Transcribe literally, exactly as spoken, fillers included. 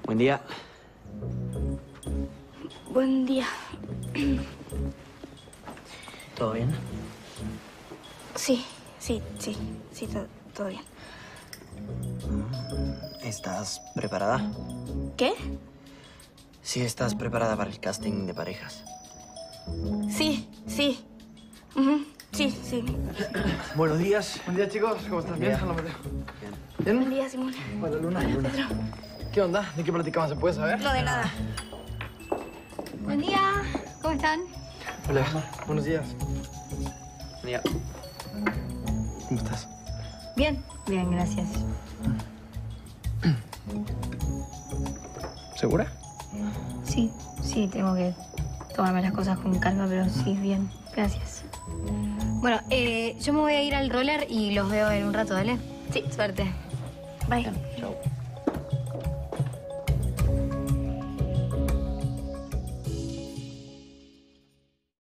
Buen día. Buen día. ¿Todo bien? Sí, sí, sí, sí, todo, todo bien. ¿Estás preparada? ¿Qué? Sí, estás preparada para el casting de parejas. Sí, sí. Ujú, sí, sí. Buenos días. Buen día, chicos. ¿Cómo estás? ¿Bien? Hola, Mateo. ¿Bien? Buen día, Simón. Hola, Luna. Hola, Luna. Pedro. ¿Qué onda? ¿De qué platicaban? ¿Se puede saber? No, de nada. Buen día, ¿cómo están? Hola. Buenos días. Buen día. ¿Cómo estás? Bien, bien, gracias. ¿Segura? Sí, sí, tengo que tomarme las cosas con calma, pero sí, bien, gracias. Bueno, eh, yo me voy a ir al roller y los veo en un rato, ¿vale? Sí. Suerte. Bye. Chao.